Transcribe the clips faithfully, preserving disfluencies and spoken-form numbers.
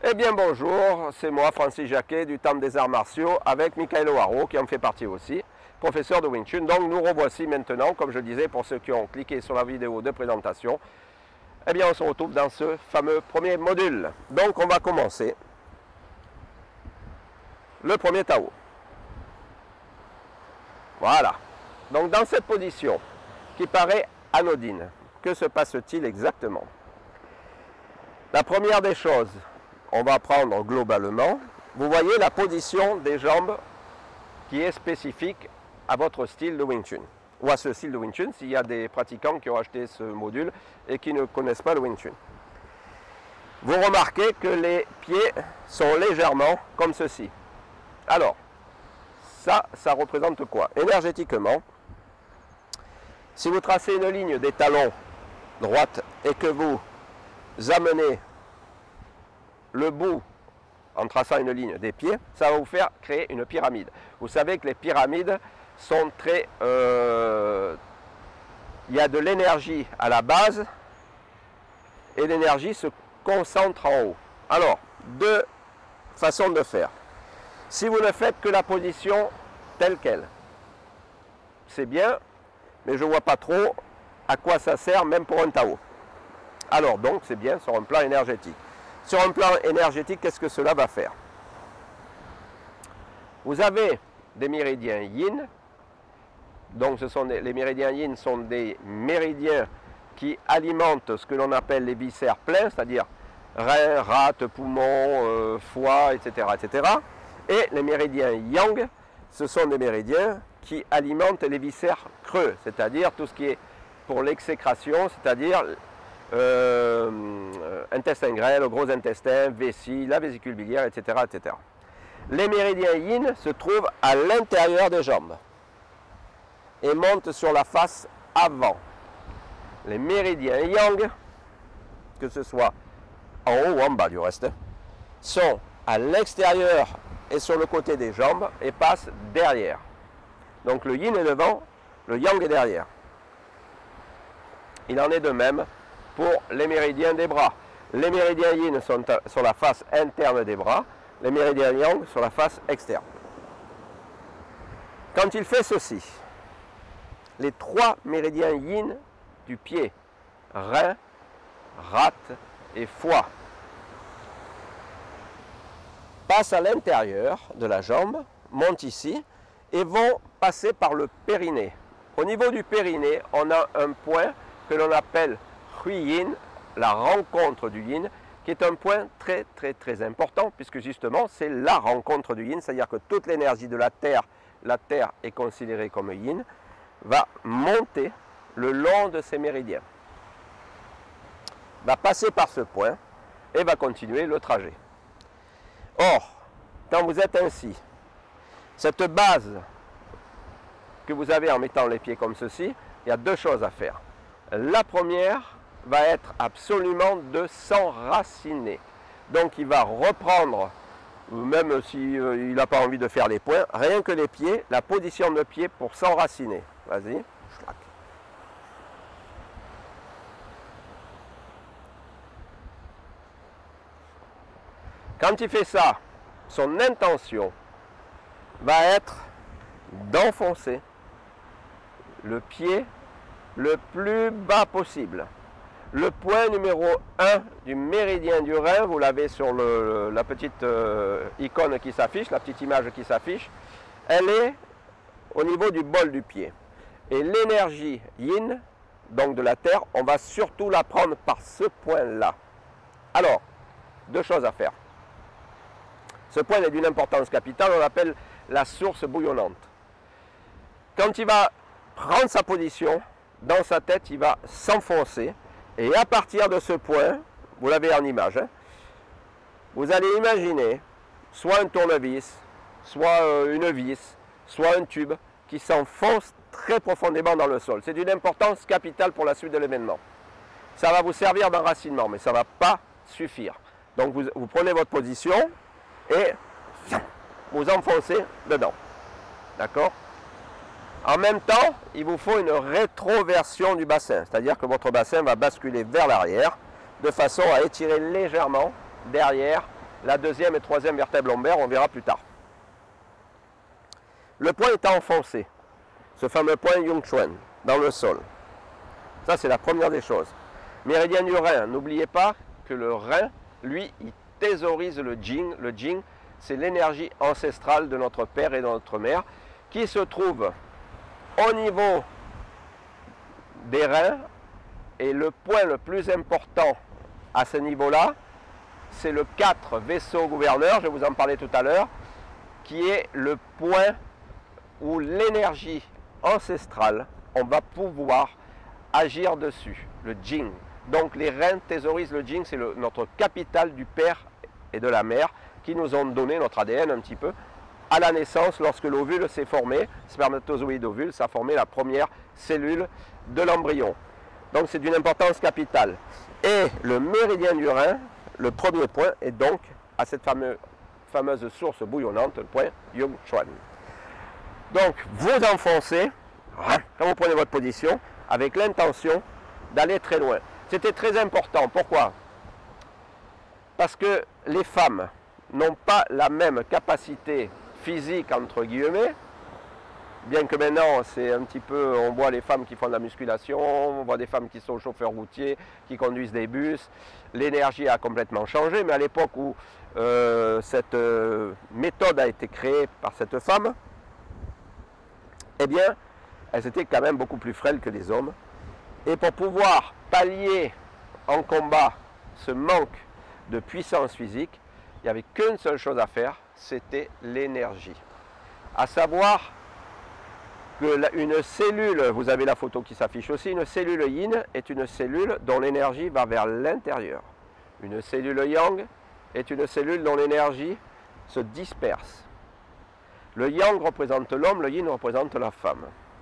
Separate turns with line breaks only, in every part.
Eh bien bonjour, c'est moi Francis Jacquet du Temple des Arts Martiaux avec Michael O'Haraud qui en fait partie aussi, professeur de Wing Chun. Donc nous revoici maintenant, comme je disais pour ceux qui ont cliqué sur la vidéo de présentation, eh bien on se retrouve dans ce fameux premier module. Donc on va commencer le premier Tao. Voilà, donc dans cette position qui paraît anodine, que se passe-t-il exactement? La première des choses, on va prendre globalement, vous voyez la position des jambes qui est spécifique à votre style de Wing Chun, ou à ce style de Wing Chun, s'il y a des pratiquants qui ont acheté ce module et qui ne connaissent pas le Wing Chun. Vous remarquez que les pieds sont légèrement comme ceci. Alors, ça, ça représente quoi? Énergétiquement, si vous tracez une ligne des talons droite et que vous amenez le bout en traçant une ligne des pieds, ça va vous faire créer une pyramide. Vous savez que les pyramides sont très... Euh, il y a de l'énergie à la base et l'énergie se concentre en haut. Alors, deux façons de faire. Si vous ne faites que la position telle qu'elle, c'est bien, mais je ne vois pas trop à quoi ça sert, même pour un Tao. Alors, donc, c'est bien sur un plan énergétique. Sur un plan énergétique, qu'est-ce que cela va faire? Vous avez des méridiens yin. Donc, ce sont des, les méridiens yin sont des méridiens qui alimentent ce que l'on appelle les viscères pleins, c'est-à-dire reins, rate, poumons, euh, foie, et cetera, et cetera. Et les méridiens yang, ce sont des méridiens qui alimentent les viscères creux, c'est-à-dire tout ce qui est pour l'exécration, c'est-à-dire Euh, intestin grêle, gros intestin, vessie, la vésicule biliaire, et cetera, et cetera. Les méridiens yin se trouvent à l'intérieur des jambes et montent sur la face avant. Les méridiens yang, que ce soit en haut ou en bas du reste, sont à l'extérieur et sur le côté des jambes et passent derrière. Donc le yin est devant, le yang est derrière. Il en est de même pour les méridiens des bras. Les méridiens yin sont sur la face interne des bras, les méridiens yang sur la face externe. Quand il fait ceci, les trois méridiens yin du pied, rein, rate et foie, passent à l'intérieur de la jambe, montent ici et vont passer par le périnée. Au niveau du périnée, on a un point que l'on appelle Yin, la rencontre du yin, qui est un point très très très important, puisque justement c'est la rencontre du yin, c'est-à-dire que toute l'énergie de la terre, la terre est considérée comme yin, va monter le long de ces méridiens, va passer par ce point et va continuer le trajet. Or, quand vous êtes ainsi, cette base que vous avez en mettant les pieds comme ceci, il y a deux choses à faire. La première va être absolument de s'enraciner. Donc il va reprendre, même s'il euh, n'a pas envie de faire les points, rien que les pieds, la position de pied pour s'enraciner. Vas-y. Quand il fait ça, son intention va être d'enfoncer le pied le plus bas possible. Le point numéro un du méridien du rein, vous l'avez sur le, la petite euh, icône qui s'affiche, la petite image qui s'affiche, elle est au niveau du bol du pied. Et l'énergie yin, donc de la terre, on va surtout la prendre par ce point-là. Alors, deux choses à faire. Ce point est d'une importance capitale, on l'appelle la source bouillonnante. Quand il va prendre sa position, dans sa tête, il va s'enfoncer. Et à partir de ce point, vous l'avez en image, hein, vous allez imaginer soit un tournevis, soit une vis, soit un tube qui s'enfonce très profondément dans le sol. C'est d'une importance capitale pour la suite de l'événement. Ça va vous servir d'enracinement, mais ça ne va pas suffire. Donc vous, vous prenez votre position et vous enfoncez dedans. D'accord ? En même temps, il vous faut une rétroversion du bassin, c'est-à-dire que votre bassin va basculer vers l'arrière de façon à étirer légèrement derrière la deuxième et troisième vertèbre lombaire, on verra plus tard. Le point est enfoncé, ce fameux point Yung Chuan, dans le sol. Ça, c'est la première des choses. Méridien du rein, n'oubliez pas que le rein, lui, il thésaurise le Jing. Le Jing, c'est l'énergie ancestrale de notre père et de notre mère, qui se trouve au niveau des reins. Et le point le plus important à ce niveau-là, c'est le quatre vaisseau gouverneur, je vais vous en parler tout à l'heure, qui est le point où l'énergie ancestrale, on va pouvoir agir dessus, le Jing. Donc les reins thésaurisent le Jing, c'est notre capital du père et de la mère qui nous ont donné notre A D N un petit peu. À la naissance, lorsque l'ovule s'est formé, spermatozoïde ovule, ça a formé la première cellule de l'embryon. Donc c'est d'une importance capitale. Et le méridien du rein, le premier point, est donc à cette fameuse, fameuse source bouillonnante, le point Yung Chuan. Donc vous enfoncez, quand vous prenez votre position, avec l'intention d'aller très loin. C'était très important. Pourquoi? Parce que les femmes n'ont pas la même capacité physique, entre guillemets, bien que maintenant, c'est un petit peu, on voit les femmes qui font de la musculation, on voit des femmes qui sont chauffeurs routiers, qui conduisent des bus. L'énergie a complètement changé, mais à l'époque où euh, cette euh, méthode a été créée par cette femme, eh bien, elles étaient quand même beaucoup plus frêles que les hommes. Et pour pouvoir pallier en combat ce manque de puissance physique, il n'y avait qu'une seule chose à faire, c'était l'énergie. À savoir qu'une cellule, vous avez la photo qui s'affiche aussi, une cellule yin est une cellule dont l'énergie va vers l'intérieur. Une cellule yang est une cellule dont l'énergie se disperse. Le yang représente l'homme, le yin représente la femme.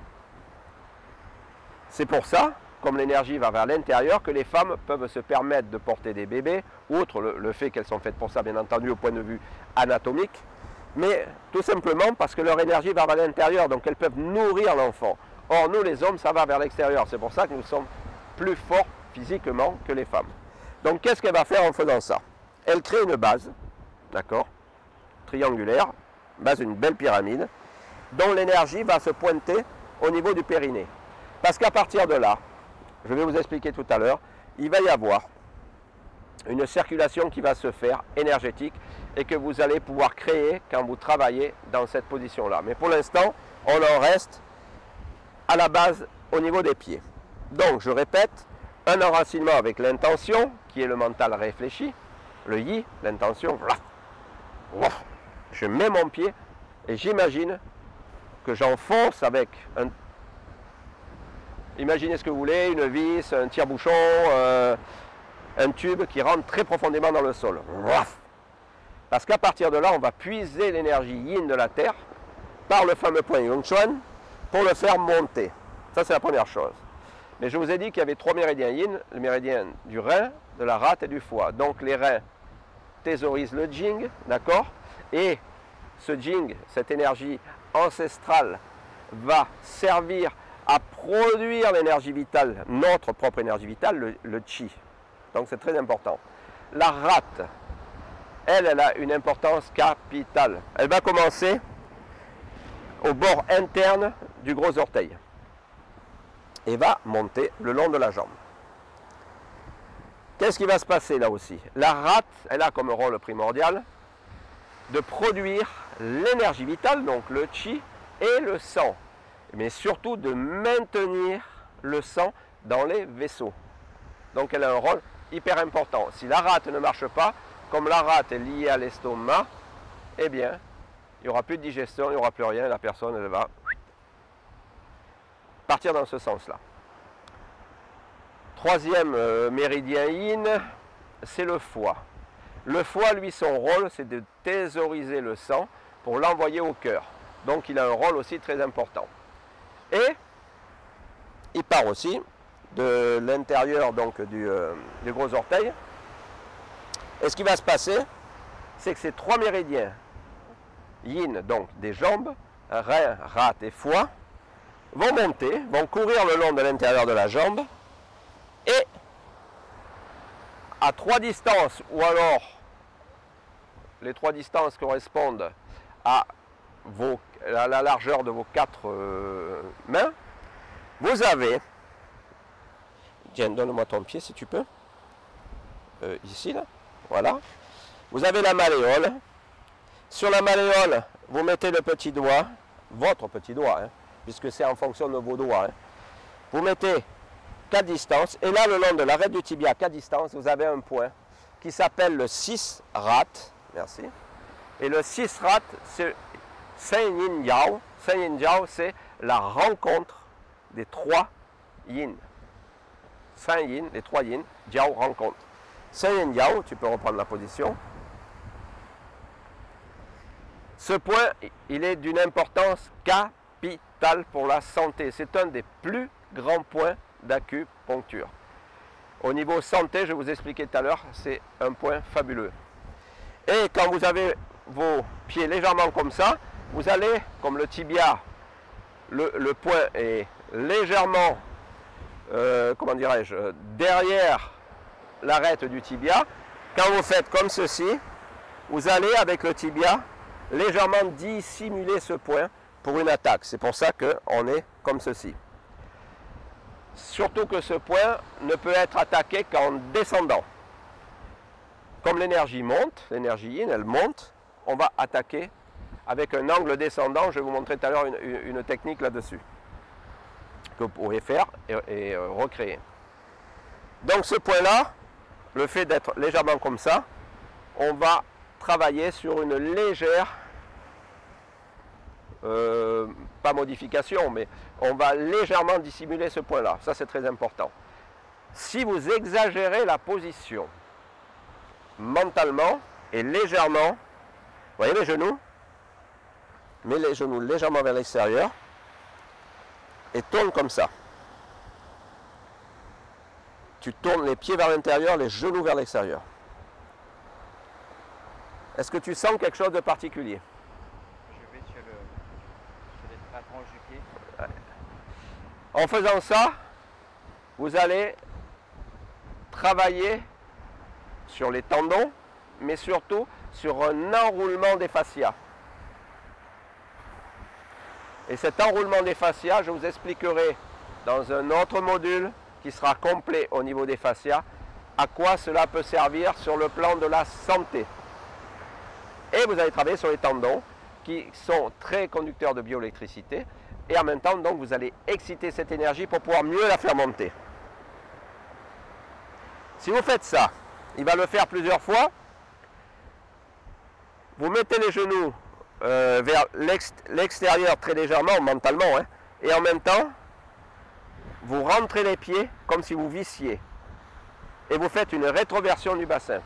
C'est pour ça, comme l'énergie va vers l'intérieur, que les femmes peuvent se permettre de porter des bébés, outre le, le fait qu'elles sont faites pour ça, bien entendu, au point de vue anatomique, mais tout simplement parce que leur énergie va vers l'intérieur, donc elles peuvent nourrir l'enfant. Or, nous, les hommes, ça va vers l'extérieur. C'est pour ça que nous sommes plus forts physiquement que les femmes. Donc, qu'est-ce qu'elle va faire en faisant ça? Elle crée une base, d'accord, triangulaire, base d'une belle pyramide, dont l'énergie va se pointer au niveau du périnée. Parce qu'à partir de là, je vais vous expliquer tout à l'heure, il va y avoir une circulation qui va se faire énergétique et que vous allez pouvoir créer quand vous travaillez dans cette position-là. Mais pour l'instant, on en reste à la base au niveau des pieds. Donc, je répète, un enracinement avec l'intention, qui est le mental réfléchi, le yi, l'intention, je mets mon pied et j'imagine que j'enfonce avec un... Imaginez ce que vous voulez, une vis, un tire-bouchon, euh, un tube qui rentre très profondément dans le sol. Parce qu'à partir de là, on va puiser l'énergie yin de la Terre par le fameux point Yung Chuan pour le faire monter. Ça, c'est la première chose. Mais je vous ai dit qu'il y avait trois méridiens yin, le méridien du rein, de la rate et du foie. Donc les reins thésaurisent le Jing, d'accord? Et ce Jing, cette énergie ancestrale, va servir à produire l'énergie vitale, notre propre énergie vitale, le, le Qi. Donc c'est très important. La rate, elle, elle a une importance capitale. Elle va commencer au bord interne du gros orteil et va monter le long de la jambe. Qu'est-ce qui va se passer là aussi? La rate, elle a comme rôle primordial de produire l'énergie vitale, donc le Qi et le sang, mais surtout de maintenir le sang dans les vaisseaux. Donc elle a un rôle hyper important. Si la rate ne marche pas, comme la rate est liée à l'estomac, eh bien, il n'y aura plus de digestion, il n'y aura plus rien, la personne elle va partir dans ce sens-là. Troisième euh, méridien yin, c'est le foie. Le foie, lui, son rôle, c'est de thésauriser le sang pour l'envoyer au cœur. Donc il a un rôle aussi très important. Et il part aussi de l'intérieur donc du, euh, du gros orteil. Et ce qui va se passer, c'est que ces trois méridiens yin, donc des jambes, rein, rate et foie, vont monter, vont courir le long de l'intérieur de la jambe et à trois distances ou alors les trois distances correspondent à, vos, à la largeur de vos quatre euh, mains, vous avez, tiens, donne-moi ton pied si tu peux, euh, ici là, voilà, vous avez la malléole. Sur la malléole, vous mettez le petit doigt, votre petit doigt, hein, puisque c'est en fonction de vos doigts. Hein. Vous mettez quatre distances, et là, le long de l'arête du tibia, quatre distances, vous avez un point qui s'appelle le six rat. Merci. Et le six rat, c'est Sen Yin Yao. Sen Yin Yao, c'est la rencontre des trois yin. Sen Yin, les trois yin, Jiao rencontre. Sen Yin Yao, tu peux reprendre la position. Ce point, il est d'une importance capitale pour la santé. C'est un des plus grands points d'acupuncture. Au niveau santé, je vous expliquais tout à l'heure, c'est un point fabuleux. Et quand vous avez vos pieds légèrement comme ça, vous allez, comme le tibia, le, le point est légèrement, euh, comment dirais-je, derrière l'arête du tibia. Quand vous faites comme ceci, vous allez avec le tibia légèrement dissimuler ce point pour une attaque. C'est pour ça qu'on est comme ceci. Surtout que ce point ne peut être attaqué qu'en descendant. Comme l'énergie monte, l'énergie yin, elle monte, on va attaquer avec un angle descendant. Je vais vous montrer tout à l'heure une, une, une technique là-dessus que vous pourrez faire et, et euh, recréer. Donc ce point-là, le fait d'être légèrement comme ça, on va travailler sur une légère, euh, pas modification, mais on va légèrement dissimuler ce point-là. Ça, c'est très important. Si vous exagérez la position mentalement et légèrement, voyez les genoux, mets les genoux légèrement vers l'extérieur et tourne comme ça. Tu tournes les pieds vers l'intérieur, les genoux vers l'extérieur. Est-ce que tu sens quelque chose de particulier?
Je vais sur, le, sur les la tranche du pied.
Ouais. En faisant ça, vous allez travailler sur les tendons, mais surtout sur un enroulement des fascias. Et cet enroulement des fascias, je vous expliquerai dans un autre module qui sera complet au niveau des fascias, à quoi cela peut servir sur le plan de la santé. Et vous allez travailler sur les tendons qui sont très conducteurs de bioélectricité. Et en même temps, donc, vous allez exciter cette énergie pour pouvoir mieux la faire monter. Si vous faites ça, il va le faire plusieurs fois. Vous mettez les genoux euh, vers l'extérieur très légèrement, mentalement. Hein, et en même temps, vous rentrez les pieds comme si vous vissiez. Et vous faites une rétroversion du bassin.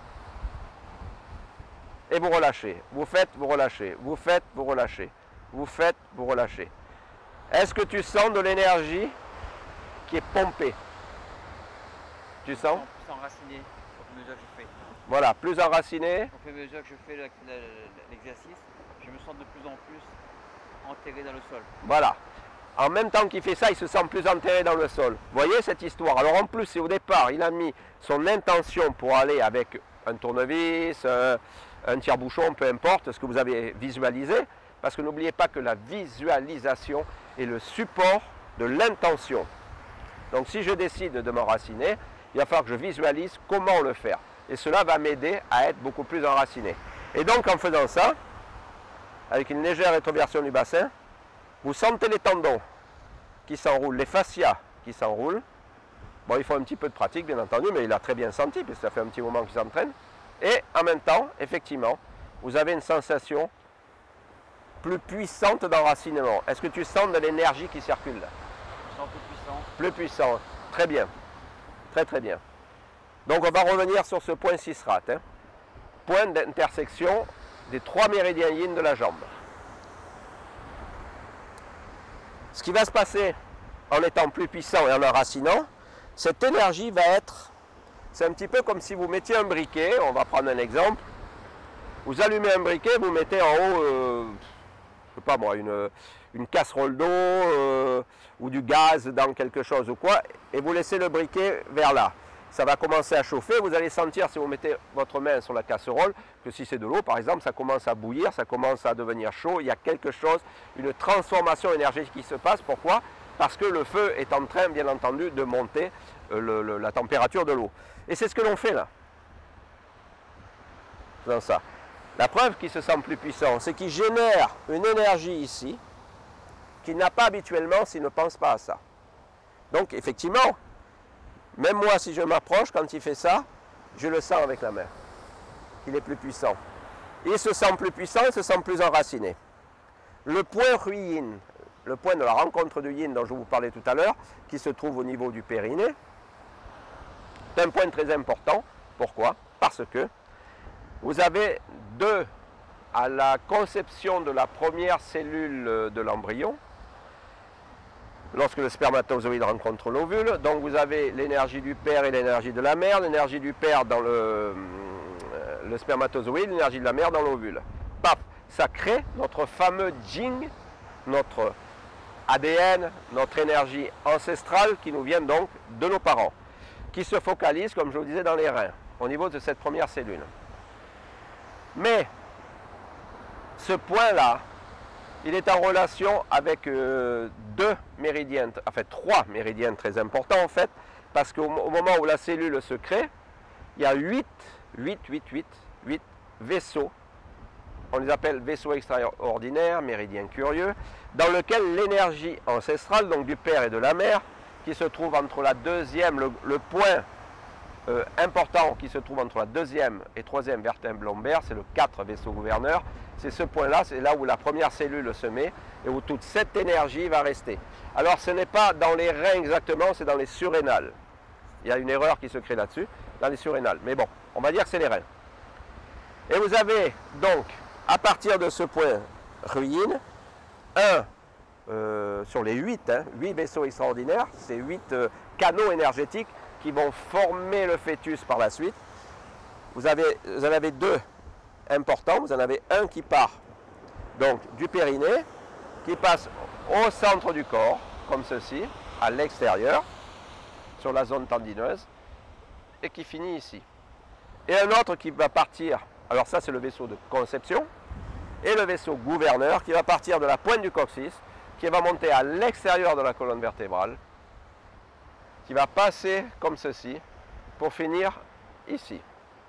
Et vous relâchez, vous faites, vous relâchez, vous faites, vous relâchez, vous faites, vous relâchez. Est-ce que tu sens de l'énergie qui est pompée? Tu sens?
Plus enraciné au fur et à mesure que je fais.
Voilà, plus enraciné.
Au fur et à mesure que je fais l'exercice, je me sens de plus en plus enterré dans le sol.
Voilà. En même temps qu'il fait ça, il se sent plus enterré dans le sol. Vous voyez cette histoire? Alors en plus, c'est au départ, il a mis son intention pour aller avec un tournevis, un, un tire-bouchon, peu importe ce que vous avez visualisé, parce que n'oubliez pas que la visualisation est le support de l'intention. Donc si je décide de m'enraciner, il va falloir que je visualise comment le faire. Et cela va m'aider à être beaucoup plus enraciné. Et donc en faisant ça, avec une légère rétroversion du bassin, vous sentez les tendons qui s'enroulent, les fascias qui s'enroulent. Bon, il faut un petit peu de pratique, bien entendu, mais il a très bien senti, puisque ça fait un petit moment qu'il s'entraîne. Et en même temps, effectivement, vous avez une sensation plus puissante d'enracinement. Est-ce que tu sens de l'énergie qui circule là?
Je me sens plus puissant.
Plus puissant, très bien. Très très bien. Donc on va revenir sur ce point six rat. Hein. Point d'intersection des trois méridiens yin de la jambe. Ce qui va se passer en étant plus puissant et en enracinant, cette énergie va être, c'est un petit peu comme si vous mettiez un briquet, on va prendre un exemple, vous allumez un briquet, vous mettez en haut, euh, je sais pas moi, une, une casserole d'eau euh, ou du gaz dans quelque chose ou quoi, et vous laissez le briquet vers là. ça va commencer à chauffer. Vous allez sentir, si vous mettez votre main sur la casserole, que si c'est de l'eau, par exemple, ça commence à bouillir, ça commence à devenir chaud. Il y a quelque chose, une transformation énergétique qui se passe. Pourquoi? Parce que le feu est en train, bien entendu, de monter euh, le, le, la température de l'eau. Et c'est ce que l'on fait là. Dans ça. La preuve qu'il se sent plus puissant, c'est qu'il génère une énergie ici, qu'il n'a pas habituellement s'il ne pense pas à ça. Donc, effectivement, même moi, si je m'approche, quand il fait ça, je le sens avec la main, qu'il est plus puissant. Il se sent plus puissant, il se sent plus enraciné. Le point Yin, le point de la rencontre du Yin dont je vous parlais tout à l'heure, qui se trouve au niveau du périnée, c'est un point très important. Pourquoi? Parce que vous avez deux, à la conception de la première cellule de l'embryon, lorsque le spermatozoïde rencontre l'ovule, donc vous avez l'énergie du père et l'énergie de la mère, l'énergie du père dans le, le spermatozoïde, l'énergie de la mère dans l'ovule. Paf, ça crée notre fameux Jing, notre A D N, notre énergie ancestrale qui nous vient donc de nos parents, qui se focalise, comme je vous disais, dans les reins, au niveau de cette première cellule. Mais ce point-là, il est en relation avec euh, deux méridiens, enfin trois méridiens très importants en fait, parce qu'au au moment où la cellule se crée, il y a huit, huit, huit, huit, huit vaisseaux, on les appelle vaisseaux extraordinaires, méridiens curieux, dans lequel l'énergie ancestrale, donc du père et de la mère, qui se trouve entre la deuxième, le, le point euh, important qui se trouve entre la deuxième et troisième vertèbre lombaire, c'est le quatre vaisseau gouverneur. C'est ce point-là, c'est là où la première cellule se met et où toute cette énergie va rester. Alors ce n'est pas dans les reins exactement, c'est dans les surrénales. Il y a une erreur qui se crée là-dessus, dans les surrénales. Mais bon, on va dire que c'est les reins. Et vous avez donc, à partir de ce point Yin, un euh, sur les huit, hein, huit vaisseaux extraordinaires, c'est huit euh, canaux énergétiques qui vont former le fœtus par la suite. Vous, avez, vous en avez deux importants. Vous en avez un qui part donc du périnée, qui passe au centre du corps, comme ceci, à l'extérieur, sur la zone tendineuse, et qui finit ici. Et un autre qui va partir, alors ça c'est le vaisseau de conception, et le vaisseau gouverneur qui va partir de la pointe du coccyx, qui va monter à l'extérieur de la colonne vertébrale, qui va passer comme ceci, pour finir ici.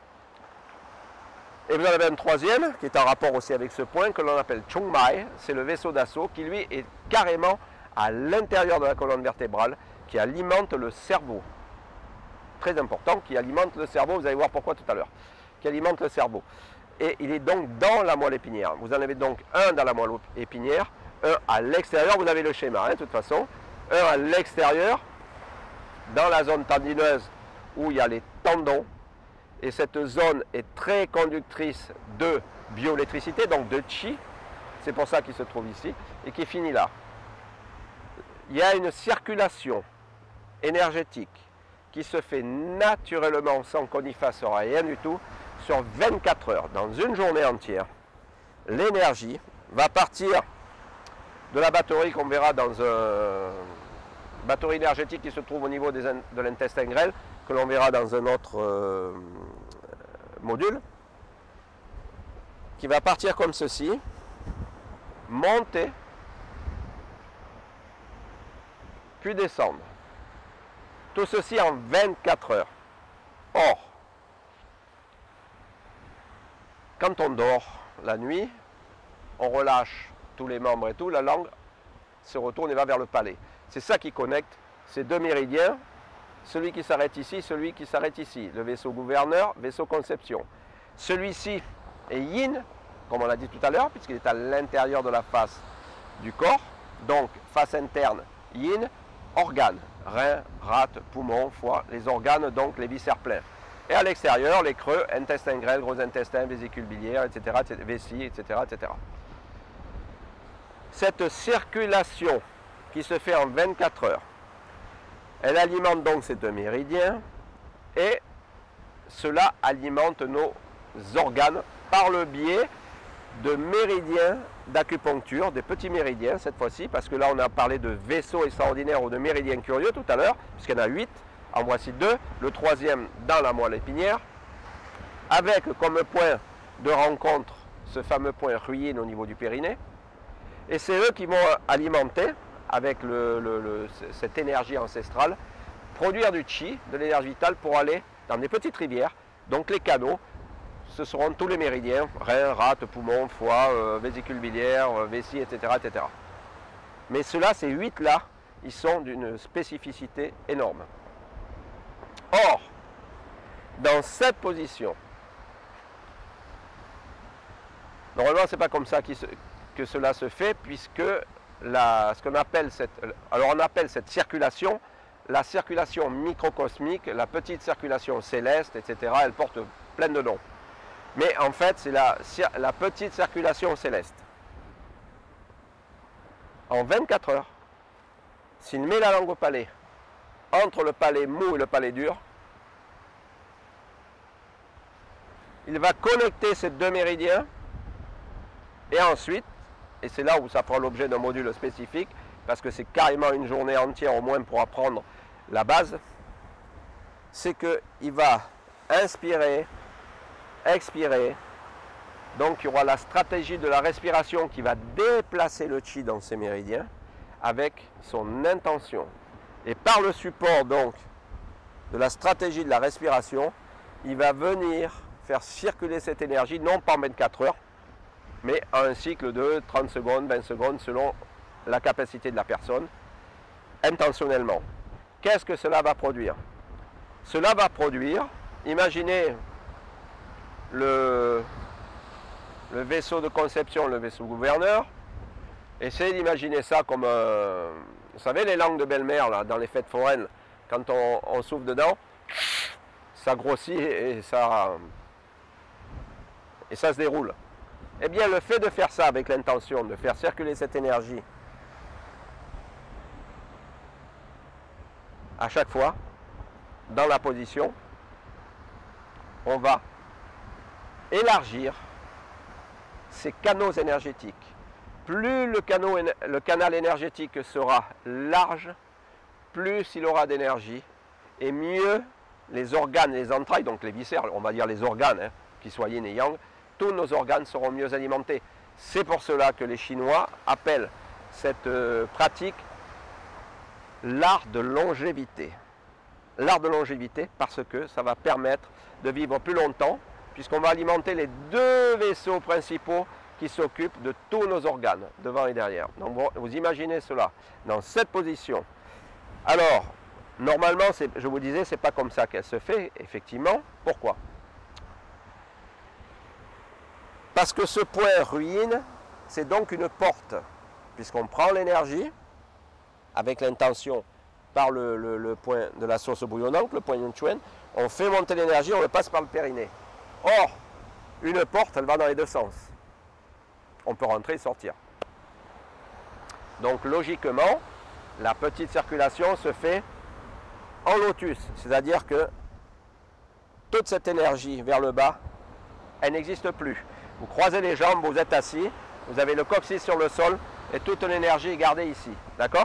Et vous en avez un troisième, qui est en rapport aussi avec ce point, que l'on appelle Chongmai, c'est le vaisseau d'assaut, qui lui est carrément à l'intérieur de la colonne vertébrale, qui alimente le cerveau. Très important, qui alimente le cerveau, vous allez voir pourquoi tout à l'heure, qui alimente le cerveau. Et il est donc dans la moelle épinière. Vous en avez donc un dans la moelle épinière, un à l'extérieur, vous avez le schéma, hein, de toute façon, un à l'extérieur, dans la zone tendineuse où il y a les tendons, et cette zone est très conductrice de bioélectricité, donc de chi, c'est pour ça qu'il se trouve ici, et qui finit là. Il y a une circulation énergétique qui se fait naturellement sans qu'on y fasse rien du tout, sur vingt-quatre heures, dans une journée entière. L'énergie va partir de la batterie qu'on verra dans un batterie énergétique qui se trouve au niveau des, de l'intestin grêle, que l'on verra dans un autre euh, module, qui va partir comme ceci, monter, puis descendre. Tout ceci en vingt-quatre heures. Or, quand on dort la nuit, on relâche tous les membres et tout, la langue se retourne et va vers le palais. C'est ça qui connecte ces deux méridiens, celui qui s'arrête ici, celui qui s'arrête ici, le vaisseau gouverneur, vaisseau conception. Celui-ci est yin, comme on l'a dit tout à l'heure, puisqu'il est à l'intérieur de la face du corps, donc face interne yin, organes, reins, rate, poumons, foie, les organes, donc les viscères pleins. Et à l'extérieur, les creux, intestin grêle, gros intestin, vésicule biliaire, et cetera, vessie, et cetera, et cetera. Cette circulation qui se fait en vingt-quatre heures, elle alimente donc ces deux méridiens et cela alimente nos organes par le biais de méridiens d'acupuncture, des petits méridiens cette fois-ci, parce que là on a parlé de vaisseaux extraordinaires ou de méridiens curieux tout à l'heure, puisqu'il y en a huit, En voici deux. Le troisième dans la moelle épinière, avec comme point de rencontre ce fameux point ruine au niveau du périnée. Et c'est eux qui vont alimenter, avec le, le, le, cette énergie ancestrale, produire du chi, de l'énergie vitale pour aller dans des petites rivières. Donc les canaux, ce seront tous les méridiens, reins, rate, poumons, foie, euh, vésicule biliaire, euh, vessie, et cetera, et cetera. Mais ceux-là, ces huit-là, ils sont d'une spécificité énorme. Or, dans cette position, normalement, ce n'est pas comme ça se, que cela se fait, puisque la, ce qu'on appelle cette, alors on appelle cette circulation, la circulation microcosmique, la petite circulation céleste, et cetera, elle porte plein de noms. Mais en fait, c'est la, la petite circulation céleste. En vingt-quatre heures, s'il met la langue au palais, entre le palais mou et le palais dur, il va connecter ces deux méridiens et ensuite, et c'est là où ça prend l'objet d'un module spécifique, parce que c'est carrément une journée entière au moins pour apprendre la base, c'est qu'il va inspirer, expirer, donc il y aura la stratégie de la respiration qui va déplacer le chi dans ces méridiens avec son intention. Et par le support donc de la stratégie de la respiration, il va venir faire circuler cette énergie, non pas en vingt-quatre heures, mais à un cycle de trente secondes, vingt secondes, selon la capacité de la personne, intentionnellement. Qu'est-ce que cela va produire? Cela va produire, imaginez le, le vaisseau de conception, le vaisseau gouverneur, essayez d'imaginer ça comme, euh, vous savez les langues de belle-mère là, dans les fêtes foraines, quand on, on souffle dedans, ça grossit et ça, et ça se déroule. Eh bien, le fait de faire ça avec l'intention de faire circuler cette énergie à chaque fois, dans la position, on va élargir ces canaux énergétiques. Plus le, canal, le canal énergétique sera large, plus il aura d'énergie, et mieux les organes, les entrailles, donc les viscères, on va dire les organes, hein, qu'ils soient yin et yang, tous nos organes seront mieux alimentés. C'est pour cela que les Chinois appellent cette euh, pratique l'art de longévité. L'art de longévité parce que ça va permettre de vivre plus longtemps, puisqu'on va alimenter les deux vaisseaux principaux qui s'occupent de tous nos organes, devant et derrière. Donc vous, vous imaginez cela, dans cette position. Alors, normalement, je vous disais, c'est pas comme ça qu'elle se fait, effectivement. Pourquoi? Parce que ce point ruine, c'est donc une porte, puisqu'on prend l'énergie, avec l'intention, par le, le, le point de la source bouillonnante, le point Yunchuan, on fait monter l'énergie, on le passe par le périnée. Or, une porte, elle va dans les deux sens. On peut rentrer et sortir. Donc, logiquement, la petite circulation se fait en lotus, c'est-à-dire que toute cette énergie vers le bas, elle n'existe plus. Vous croisez les jambes, vous êtes assis, vous avez le coccyx sur le sol et toute l'énergie est gardée ici. D'accord?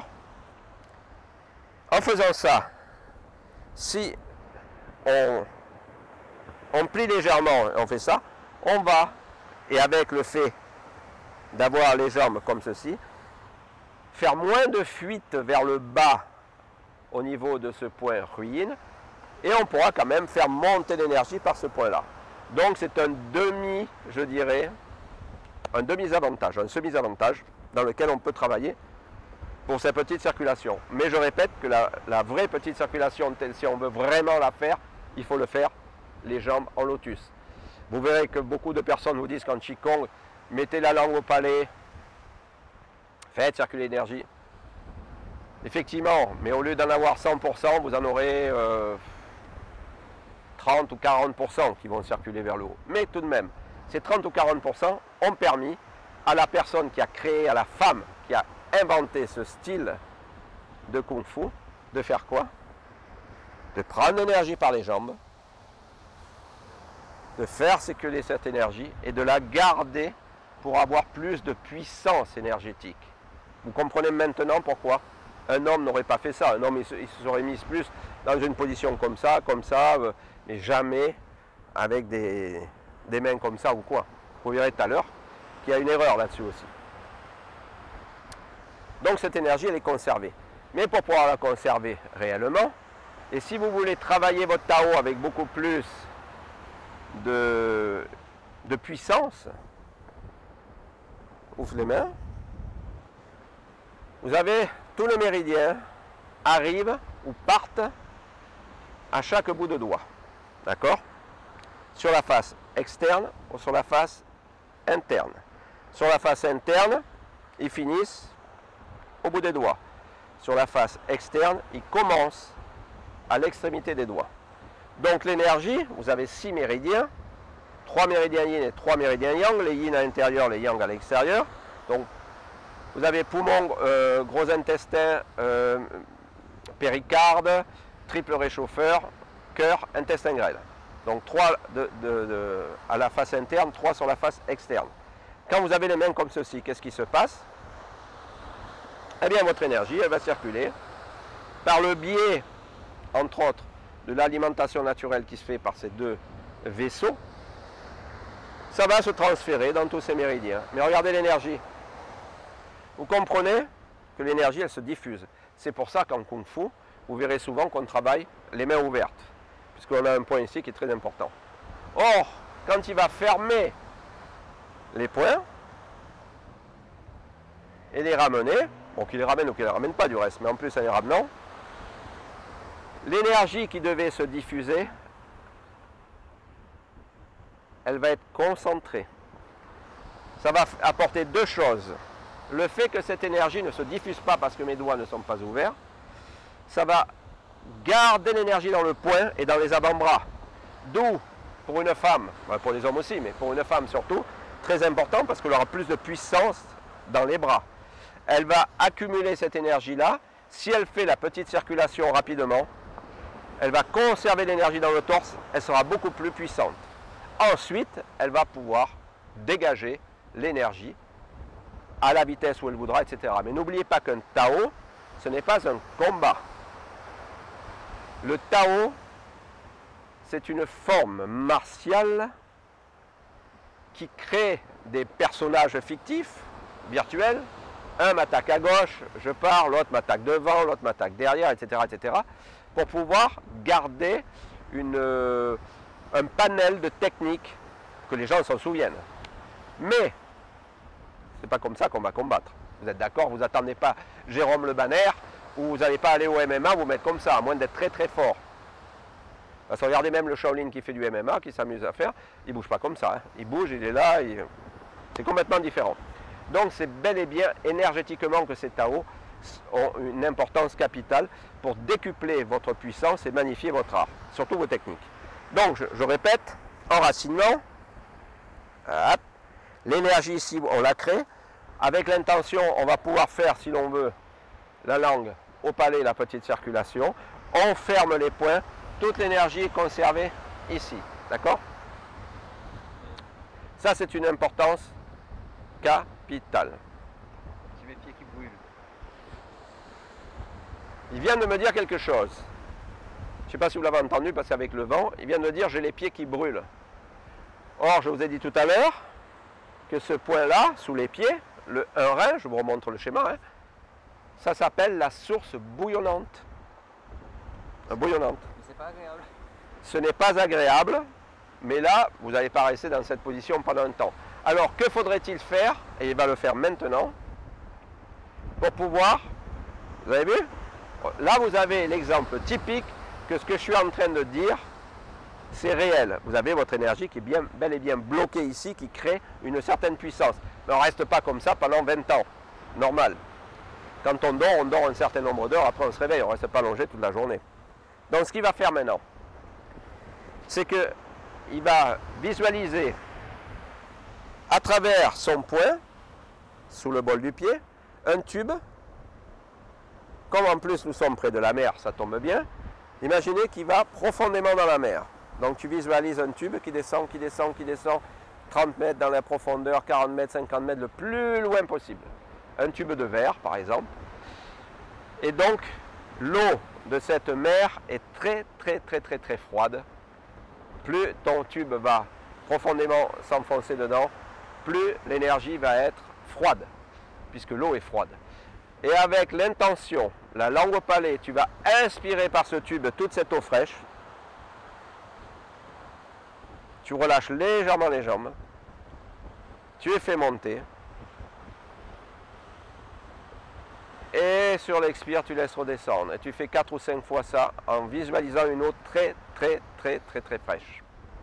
En faisant ça, si on, on plie légèrement, on fait ça, on va, et avec le fait d'avoir les jambes comme ceci, faire moins de fuite vers le bas au niveau de ce point ruine, et on pourra quand même faire monter l'énergie par ce point-là. Donc c'est un demi, je dirais, un demi-avantage, un semi-avantage dans lequel on peut travailler pour cette petite circulation. Mais je répète que la, la vraie petite circulation, telle, si on veut vraiment la faire, il faut le faire les jambes en lotus. Vous verrez que beaucoup de personnes vous disent qu'en Qigong, mettez la langue au palais, faites circuler l'énergie. Effectivement, mais au lieu d'en avoir cent pour cent, vous en aurez euh, trente ou quarante pour cent qui vont circuler vers le haut. Mais tout de même, ces trente ou quarante pour cent ont permis à la personne qui a créé, à la femme qui a inventé ce style de Kung Fu, de faire quoi? De prendre l'énergie par les jambes, de faire circuler cette énergie et de la garder pour avoir plus de puissance énergétique. Vous comprenez maintenant pourquoi un homme n'aurait pas fait ça. Un homme, il se, il se serait mis plus dans une position comme ça, comme ça, mais jamais avec des, des mains comme ça ou quoi. Vous verrez tout à l'heure qu'il y a une erreur là-dessus aussi. Donc cette énergie, elle est conservée. Mais pour pouvoir la conserver réellement, et si vous voulez travailler votre Tao avec beaucoup plus de, de puissance, ouvre les mains, vous avez tous les méridiens arrivent ou partent à chaque bout de doigt. D'accord? Sur la face externe ou sur la face interne. Sur la face interne, ils finissent au bout des doigts. Sur la face externe, ils commencent à l'extrémité des doigts. Donc l'énergie, vous avez six méridiens, trois méridiens yin et trois méridiens yang, les yin à l'intérieur, les yang à l'extérieur. Donc vous avez poumon, euh, gros intestin, euh, péricarde, triple réchauffeur, cœur, intestin grêle. Donc trois de, de, de, à la face interne, trois sur la face externe. Quand vous avez les mains comme ceci, qu'est-ce qui se passe? Eh bien votre énergie, elle va circuler par le biais, entre autres, de l'alimentation naturelle qui se fait par ces deux vaisseaux. Ça va se transférer dans tous ces méridiens. Mais regardez l'énergie. Vous comprenez que l'énergie, elle se diffuse. C'est pour ça qu'en Kung Fu, vous verrez souvent qu'on travaille les mains ouvertes. Puisqu'on a un point ici qui est très important. Or, quand il va fermer les poings et les ramener, bon qu'il les ramène ou qu'il ne les ramène pas du reste, mais en plus en les ramenant, l'énergie qui devait se diffuser, elle va être concentrée. Ça va apporter deux choses. Le fait que cette énergie ne se diffuse pas parce que mes doigts ne sont pas ouverts, ça va garder l'énergie dans le poing et dans les avant-bras. D'où, pour une femme, pour les hommes aussi, mais pour une femme surtout, très important parce qu'elle aura plus de puissance dans les bras. Elle va accumuler cette énergie-là. Si elle fait la petite circulation rapidement, elle va conserver l'énergie dans le torse, elle sera beaucoup plus puissante. Ensuite, elle va pouvoir dégager l'énergie à la vitesse où elle voudra, et cetera. Mais n'oubliez pas qu'un Tao, ce n'est pas un combat. Le Tao, c'est une forme martiale qui crée des personnages fictifs, virtuels. Un m'attaque à gauche, je pars, l'autre m'attaque devant, l'autre m'attaque derrière, et cetera, et cetera, pour pouvoir garder une, euh, un panel de techniques que les gens s'en souviennent. Mais, c'est pas comme ça qu'on va combattre. Vous êtes d'accord? Vous n'attendez pas Jérôme Le Banner, ou vous n'allez pas aller au M M A, vous mettre comme ça, à moins d'être très très fort. Parce que regardez même le Shaolin qui fait du M M A, qui s'amuse à faire, il ne bouge pas comme ça. Hein. Il bouge, il est là, il... c'est complètement différent. Donc c'est bel et bien énergétiquement que ces Tao ont une importance capitale pour décupler votre puissance et magnifier votre art, surtout vos techniques. Donc je, je répète, enracinement, l'énergie ici on la crée, avec l'intention on va pouvoir faire si l'on veut la langue au palais, la petite circulation, on ferme les poings, toute l'énergie est conservée ici, d'accord? Ça c'est une importance capitale.
J'ai mes pieds qui brûlent.
Il vient de me dire quelque chose. Je ne sais pas si vous l'avez entendu parce qu'avec le vent, il vient de me dire j'ai les pieds qui brûlent. Or, je vous ai dit tout à l'heure que ce point-là, sous les pieds, le un rein, je vous remontre le schéma, hein, ça s'appelle la source bouillonnante. Bouillonnante.
Mais c'est pas agréable.
Ce n'est pas agréable, mais là, vous n'allez pas rester dans cette position pendant un temps. Alors, que faudrait-il faire? Et il va le faire maintenant, pour pouvoir, vous avez vu? Là, vous avez l'exemple typique que ce que je suis en train de dire, c'est réel. Vous avez votre énergie qui est bien, bel et bien bloquée ici, qui crée une certaine puissance. Mais on ne reste pas comme ça pendant vingt ans, normal. Quand on dort, on dort un certain nombre d'heures, après on se réveille, on ne reste pas allongé toute la journée. Donc ce qu'il va faire maintenant, c'est qu'il va visualiser à travers son poing, sous le bol du pied, un tube. Comme en plus nous sommes près de la mer, ça tombe bien. Imaginez qu'il va profondément dans la mer. Donc tu visualises un tube qui descend, qui descend, qui descend, trente mètres dans la profondeur, quarante mètres, cinquante mètres, le plus loin possible. Un tube de verre, par exemple. Et donc, l'eau de cette mer est très très très très très froide, plus ton tube va profondément s'enfoncer dedans, plus l'énergie va être froide, puisque l'eau est froide. Et avec l'intention, la langue au palais, tu vas inspirer par ce tube toute cette eau fraîche. Tu relâches légèrement les jambes. Tu es fait monter. Et sur l'expire, tu laisses redescendre. Et tu fais quatre ou cinq fois ça en visualisant une eau très, très, très, très, très fraîche.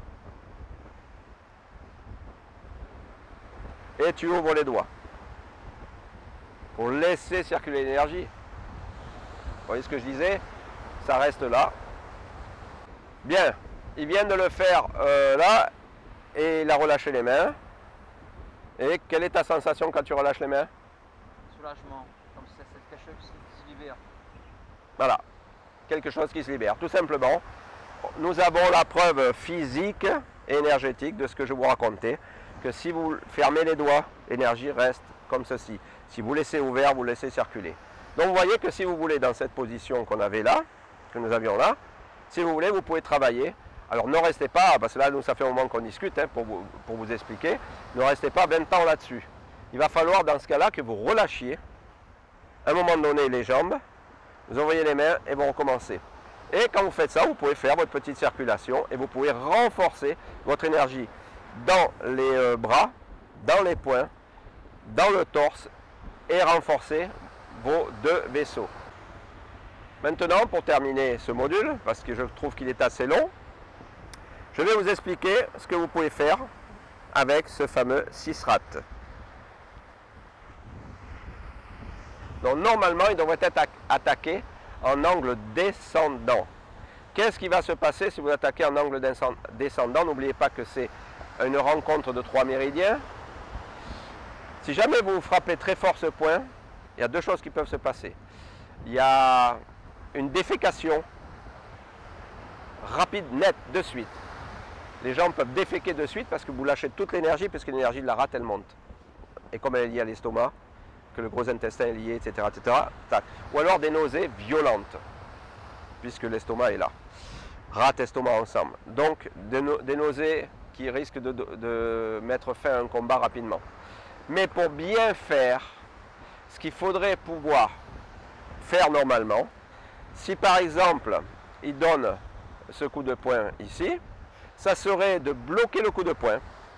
Et tu ouvres les doigts pour laisser circuler l'énergie. Vous voyez ce que je disais? Ça reste là. Bien, il vient de le faire euh, là et il a relâché les mains. Et quelle est ta sensation quand tu relâches les mains?
Soulagement, comme si c'est quelque chose qui se libère.
Voilà, quelque chose qui se libère, tout simplement. Nous avons la preuve physique et énergétique de ce que je vous racontais, que si vous fermez les doigts, l'énergie reste comme ceci. Si vous laissez ouvert, vous laissez circuler. Donc vous voyez que si vous voulez, dans cette position qu'on avait là, que nous avions là, si vous voulez, vous pouvez travailler. Alors ne restez pas, parce que là, nous, ça fait un moment qu'on discute, hein, pour, vous, pour vous expliquer, ne restez pas vingt ans là-dessus. Il va falloir, dans ce cas-là, que vous relâchiez, à un moment donné, les jambes, vous envoyez les mains et vous recommencez. Et quand vous faites ça, vous pouvez faire votre petite circulation et vous pouvez renforcer votre énergie dans les euh, bras, dans les poings, dans le torse et renforcer vos deux vaisseaux. Maintenant, pour terminer ce module, parce que je trouve qu'il est assez long, je vais vous expliquer ce que vous pouvez faire avec ce fameux six rats. Donc normalement, il devrait être attaqué en angle descendant. Qu'est-ce qui va se passer si vous attaquez en angle descendant? N'oubliez pas que c'est une rencontre de trois méridiens. Si jamais vous frappez très fort ce point, il y a deux choses qui peuvent se passer. Il y a une défécation rapide, nette, de suite. Les gens peuvent déféquer de suite parce que vous lâchez toute l'énergie, parce que l'énergie de la rate, elle monte. Et comme elle est liée à l'estomac, que le gros intestin est lié, et cetera, et cetera. Tac. Ou alors des nausées violentes, puisque l'estomac est là. Rate, estomac ensemble. Donc des, no des nausées qui risquent de, de, de mettre fin à un combat rapidement. Mais pour bien faire, ce qu'il faudrait pouvoir faire normalement, si par exemple, il donne ce coup de poing ici, ça serait de bloquer le coup de poing.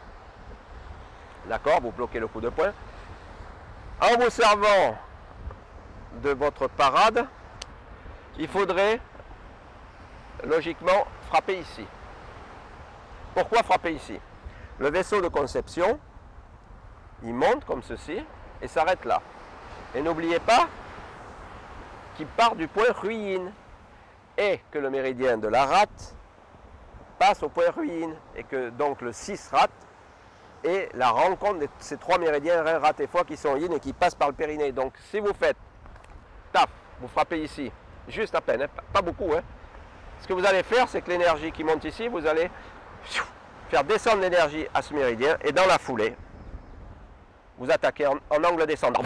D'accord, vous bloquez le coup de poing. En vous servant de votre parade, il faudrait logiquement frapper ici. Pourquoi frapper ici? Le vaisseau de conception, il monte comme ceci et s'arrête là. Et n'oubliez pas qu'il part du point ruine et que le méridien de la rate passe au point ruine et que donc le six rate et la rencontre de ces trois méridiens rein, rate et foie qui sont yin et qui passent par le périnée. Donc si vous faites tap, vous frappez ici, juste à peine, hein, pas beaucoup. Hein. Ce que vous allez faire, c'est que l'énergie qui monte ici, vous allez faire descendre l'énergie à ce méridien et dans la foulée, vous attaquez en, en angle descendant.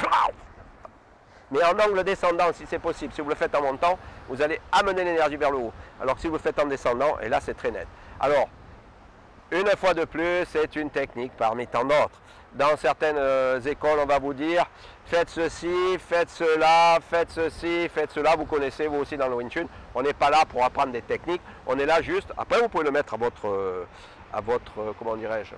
Mais en angle descendant, si c'est possible, si vous le faites en montant, vous allez amener l'énergie vers le haut. Alors que si vous le faites en descendant, et là c'est très net. Alors, une fois de plus, c'est une technique parmi tant d'autres. Dans certaines euh, écoles, on va vous dire, faites ceci, faites cela, faites ceci, faites cela. Vous connaissez, vous aussi, dans le Wing Chun. On n'est pas là pour apprendre des techniques. On est là juste, après vous pouvez le mettre à votre, euh, à votre euh, comment dirais-je,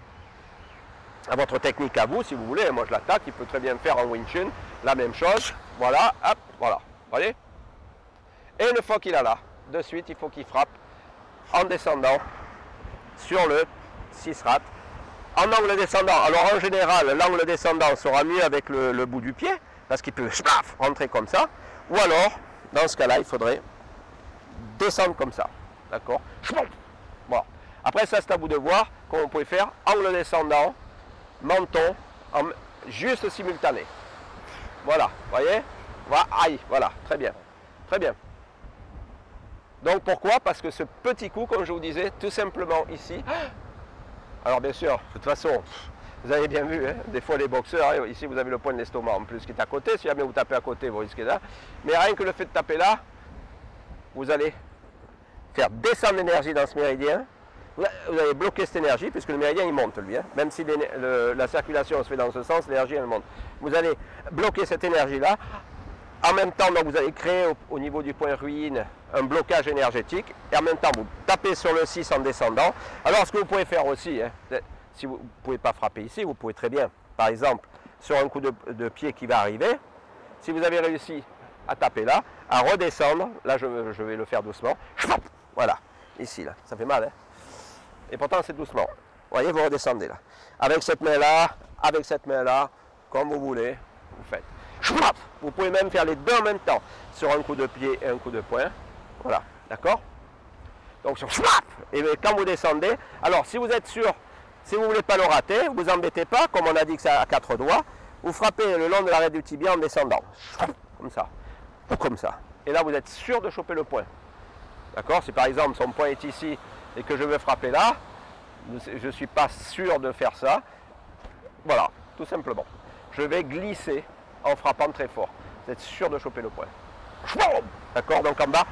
à votre technique à vous, si vous voulez. Moi, je l'attaque, il peut très bien faire en Wing Chun la même chose. Voilà, hop, voilà. Vous voyez? Et une fois qu'il a là, de suite, il faut qu'il frappe en descendant sur le six rate. En angle descendant, alors en général, l'angle descendant sera mieux avec le, le bout du pied, parce qu'il peut spaf, rentrer comme ça. Ou alors, dans ce cas-là, il faudrait descendre comme ça. D'accord? Voilà. Après, ça, c'est à vous de voir comment vous pouvez faire angle descendant, menton, en, juste simultané. Voilà, voyez? Voilà, aïe, voilà, très bien. Très bien. Donc pourquoi? Parce que ce petit coup, comme je vous disais, tout simplement ici. Alors bien sûr, de toute façon, vous avez bien vu, hein, des fois les boxeurs, ici vous avez le point de l'estomac en plus qui est à côté. Si jamais vous tapez à côté, vous risquez là. Mais rien que le fait de taper là, vous allez faire descendre l'énergie dans ce méridien. Vous allez bloquer cette énergie, puisque le méridien il monte lui, hein. Même si le, la circulation se fait dans ce sens, l'énergie elle monte. Vous allez bloquer cette énergie-là. En même temps, donc, vous allez créer au, au niveau du point ruine un blocage énergétique. Et en même temps, vous tapez sur le six en descendant. Alors, ce que vous pouvez faire aussi, hein, si vous ne pouvez pas frapper ici, vous pouvez très bien, par exemple, sur un coup de, de pied qui va arriver, si vous avez réussi à taper là, à redescendre, là je, je vais le faire doucement, voilà, ici, là, ça fait mal, hein. Et pourtant c'est doucement. Vous voyez, vous redescendez là. Avec cette main-là, avec cette main-là, comme vous voulez, vous faites. Vous pouvez même faire les deux en même temps, sur un coup de pied et un coup de poing. Voilà, d'accord? Donc sur et quand vous descendez, alors si vous êtes sûr, si vous ne voulez pas le rater, vous embêtez pas, comme on a dit que c'est à quatre doigts, vous frappez le long de l'arête du tibia en descendant. Comme ça, ou comme ça. Et là vous êtes sûr de choper le point. D'accord? Si par exemple son point est ici et que je veux frapper là, je ne suis pas sûr de faire ça. Voilà, tout simplement. Je vais glisser en frappant très fort. Vous êtes sûr de choper le point. D'accord? Donc en bas,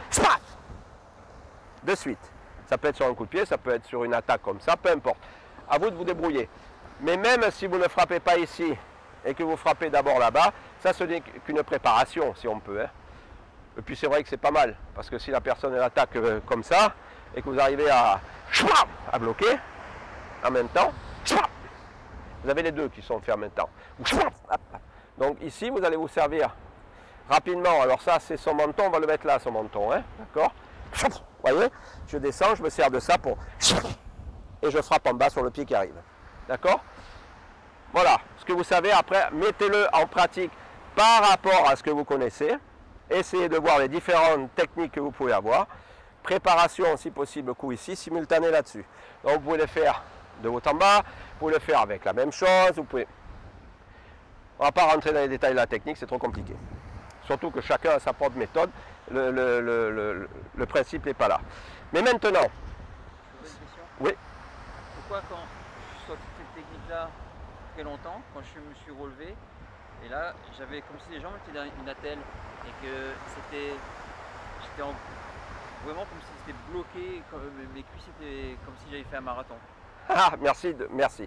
de suite. Ça peut être sur un coup de pied, ça peut être sur une attaque comme ça, peu importe. À vous de vous débrouiller. Mais même si vous ne frappez pas ici et que vous frappez d'abord là-bas, ça ce n'est qu'une préparation si on peut. Hein. Et puis c'est vrai que c'est pas mal, parce que si la personne elle attaque euh, comme ça, et que vous arrivez à, à bloquer en même temps, vous avez les deux qui sont faits en même temps. Donc ici vous allez vous servir rapidement. Alors ça c'est son menton, on va le mettre là son menton, hein, d'accord? Vous voyez, je descends, je me sers de ça pour et je frappe en bas sur le pied qui arrive, d'accord? Voilà, ce que vous savez après, mettez-le en pratique par rapport à ce que vous connaissez. Essayez de voir les différentes techniques que vous pouvez avoir. Préparation, si possible, coup ici, simultané là-dessus. Donc vous pouvez le faire de haut en bas, vous pouvez le faire avec la même chose, vous pouvez... On ne va pas rentrer dans les détails de la technique, c'est trop compliqué. Surtout que chacun a sa propre méthode, le, le, le, le, le principe n'est pas là. Mais maintenant...
Je pose une question.
Oui.
Pourquoi quand je saute cette technique-là très longtemps, quand je me suis relevé, et là j'avais comme si les jambes étaient dans une attelle, et que c'était... J'étais en... Vraiment comme si c'était bloqué, comme mes cuisses étaient comme si j'avais fait un marathon.
Ah, merci, de, merci.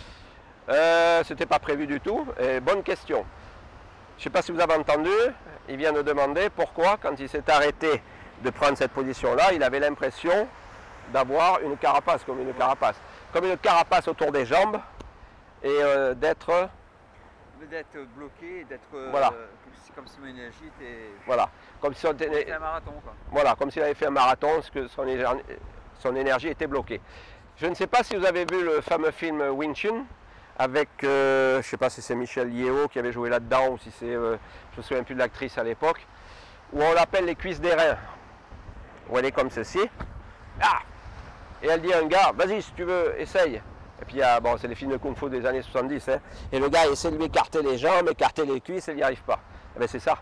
Euh, C'était pas prévu du tout. Et bonne question. Je ne sais pas si vous avez entendu, il vient de demander pourquoi, quand il s'est arrêté de prendre cette position-là, il avait l'impression d'avoir une carapace, comme une carapace. Comme une carapace autour des jambes et euh, d'être...
D'être bloqué, d'être...
Voilà.
Euh, comme si mon énergie était...
Voilà. Comme si on était...
C'était un marathon, quoi.
Voilà, comme s'il avait fait un marathon, parce que son énergie, son énergie était bloquée. Je ne sais pas si vous avez vu le fameux film Wing Chun, avec, euh, je ne sais pas si c'est Michelle Yeoh qui avait joué là-dedans, ou si c'est, euh, je ne me souviens plus de l'actrice à l'époque, où on l'appelle les cuisses des reins, où elle est comme ceci. Ah, et elle dit à un gars, vas-y si tu veux, essaye. Et puis, ah, bon, c'est les films de Kung Fu des années soixante-dix, hein. Et le gars essaie de lui écarter les jambes, écarter les cuisses, et il n'y arrive pas. Eh bien, c'est ça.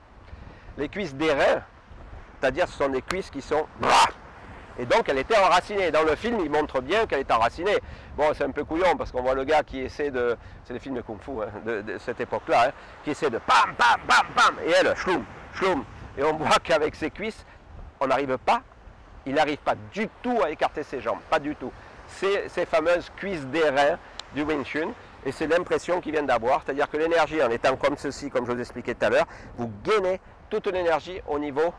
Les cuisses des reins, c'est-à-dire ce sont des cuisses qui sont... Et donc elle était enracinée. Dans le film, il montre bien qu'elle est enracinée. Bon, c'est un peu couillon parce qu'on voit le gars qui essaie de... C'est les films de Kung Fu hein, de, de cette époque-là, hein, qui essaie de pam, pam, pam, pam. Et elle, chloum, chloum. Et on voit qu'avec ses cuisses, on n'arrive pas, il n'arrive pas du tout à écarter ses jambes. Pas du tout. C'est ces fameuses cuisses des reins du Wing Chun. Et c'est l'impression qu'ils viennent d'avoir. C'est-à-dire que l'énergie, en étant comme ceci, comme je vous expliquais tout à l'heure, vous gainez toute l'énergie au niveau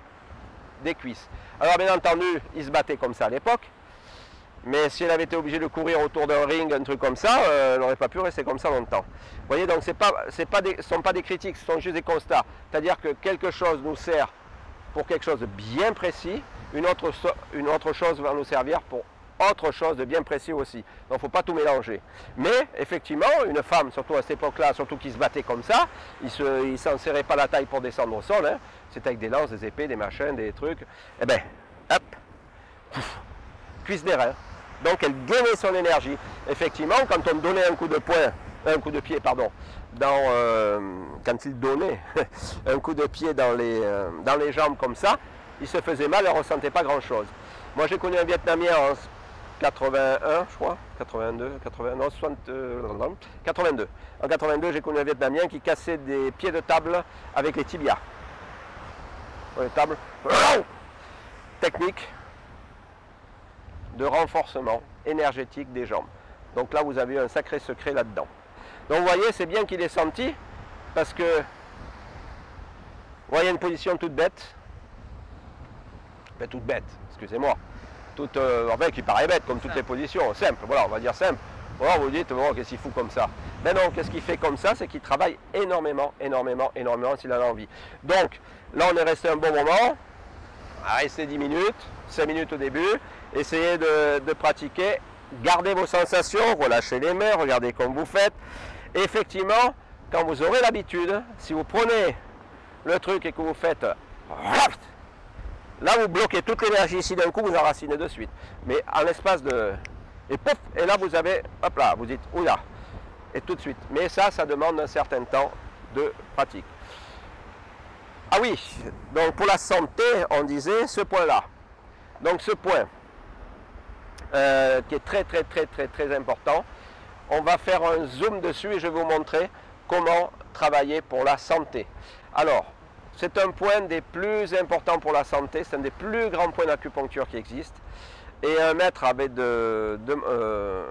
des cuisses. Alors bien entendu, il se battait comme ça à l'époque, mais si elle avait été obligée de courir autour d'un ring, un truc comme ça, euh, elle n'aurait pas pu rester comme ça longtemps. Vous voyez, donc c'est pas, c'est pas des, ce ne sont pas des critiques, ce sont juste des constats. C'est-à-dire que quelque chose nous sert pour quelque chose de bien précis, une autre, une autre chose va nous servir pour autre chose de bien précis aussi. Donc il ne faut pas tout mélanger. Mais effectivement, une femme, surtout à cette époque-là, surtout qui se battait comme ça, il ne s'en serrait pas la taille pour descendre au sol. Hein. C'était avec des lances, des épées, des machins, des trucs. Eh bien, hop, pouf, cuisse des reins. Donc elle gainait son énergie. Effectivement, quand on donnait un coup de poing, un coup de pied, pardon, dans, euh, quand il donnait un coup de pied dans les, euh, dans les jambes comme ça, il se faisait mal, il ne ressentait pas grand-chose. Moi j'ai connu un Vietnamien en quatre-vingt-un, je crois, quatre-vingt-deux, quatre-vingt, non, soixante, euh, quatre-vingt-deux. En quatre-vingt-deux, j'ai connu un Vietnamien qui cassait des pieds de table avec les tibias. Les tables, technique de renforcement énergétique des jambes. Donc là, vous avez un sacré secret là-dedans. Donc vous voyez, c'est bien qu'il est senti, parce que, vous voyez une position toute bête, enfin, toute bête, excusez-moi, toute, euh, enfin, qui paraît bête, comme toutes les positions, simple, voilà, on va dire simple. Voilà, vous dites, oh, qu'est-ce qu'il fout comme ça? Mais non, qu'est-ce qu'il fait comme ça? C'est qu'il travaille énormément, énormément, énormément s'il en a envie. Donc, là, on est resté un bon moment, à rester dix minutes, cinq minutes au début, essayez de, de pratiquer, gardez vos sensations, relâchez les mains, regardez comme vous faites. Et effectivement, quand vous aurez l'habitude, si vous prenez le truc et que vous faites, là, vous bloquez toute l'énergie ici d'un coup, vous enracinez de suite. Mais en l'espace de... Et pouf, et là vous avez, hop là, vous dites, oula, et tout de suite. Mais ça, ça demande un certain temps de pratique. Ah oui, donc pour la santé, on disait ce point-là. Donc ce point, euh, qui est très très très très très important, on va faire un zoom dessus et je vais vous montrer comment travailler pour la santé. Alors, c'est un point des plus importants pour la santé, c'est un des plus grands points d'acupuncture qui existent. Et un maître avait de, de euh,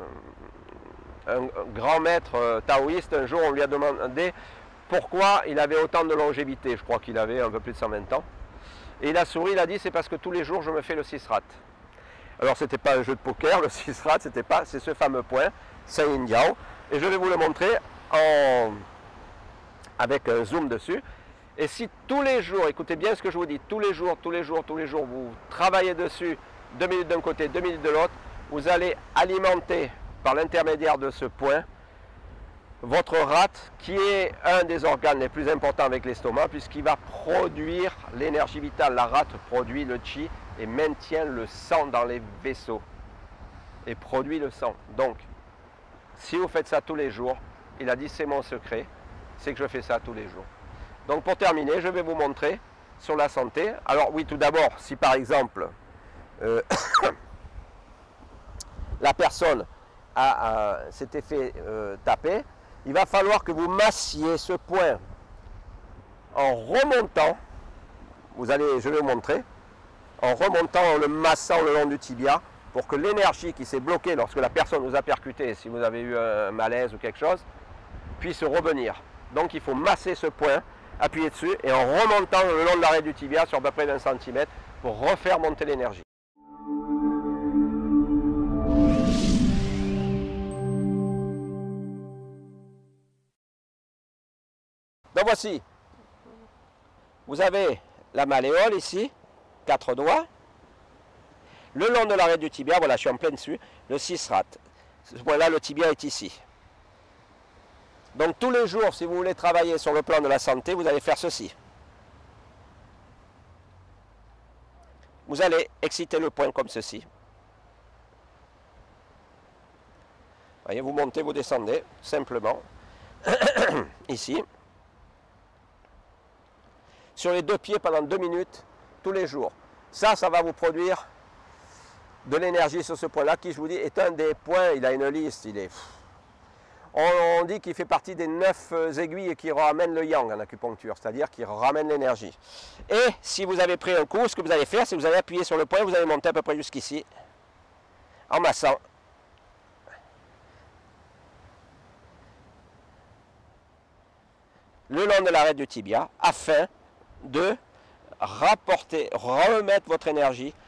un grand maître euh, taoïste, un jour on lui a demandé pourquoi il avait autant de longévité. Je crois qu'il avait un peu plus de cent vingt ans. Et il a souri, il a dit, c'est parce que tous les jours je me fais le six rat. Alors c'était pas un jeu de poker, le six rat, c'était pas, c'est ce fameux point, c'est Yin Yao. Et je vais vous le montrer en, avec un zoom dessus. Et si tous les jours, écoutez bien ce que je vous dis, tous les jours, tous les jours, tous les jours, vous travaillez dessus, deux minutes d'un côté, deux minutes de l'autre, vous allez alimenter par l'intermédiaire de ce point votre rate qui est un des organes les plus importants avec l'estomac puisqu'il va produire l'énergie vitale. La rate produit le chi et maintient le sang dans les vaisseaux et produit le sang. Donc, si vous faites ça tous les jours, il a dit c'est mon secret, c'est que je fais ça tous les jours. Donc pour terminer, je vais vous montrer sur la santé. Alors oui, tout d'abord, si par exemple euh, la personne a, a, s'était fait euh, taper, il va falloir que vous massiez ce point en remontant, vous allez, je vais vous montrer, en remontant, en le massant le long du tibia, pour que l'énergie qui s'est bloquée lorsque la personne vous a percuté, si vous avez eu un malaise ou quelque chose, puisse revenir. Donc il faut masser ce point, appuyer dessus et en remontant le long de l'arrêt du tibia sur à peu près vingt centimètres pour refaire monter l'énergie. Donc voici, vous avez la malléole ici, quatre doigts. Le long de l'arrêt du tibia, voilà, je suis en plein dessus, le six rat. Voilà, le tibia est ici. Donc tous les jours, si vous voulez travailler sur le plan de la santé, vous allez faire ceci. Vous allez exciter le point comme ceci. Voyez, vous montez, vous descendez, simplement. Ici. Sur les deux pieds pendant deux minutes, tous les jours. Ça, ça va vous produire de l'énergie sur ce point-là, qui, je vous dis, est un des points, il a une liste, il est... On, on dit qu'il fait partie des neuf aiguilles qui ramènent le yang en acupuncture, c'est-à-dire qui ramènent l'énergie. Et si vous avez pris un coup, ce que vous allez faire, c'est que vous allez appuyer sur le point, vous allez monter à peu près jusqu'ici, en massant. Le long de l'arrêt du tibia, afin de rapporter, remettre votre énergie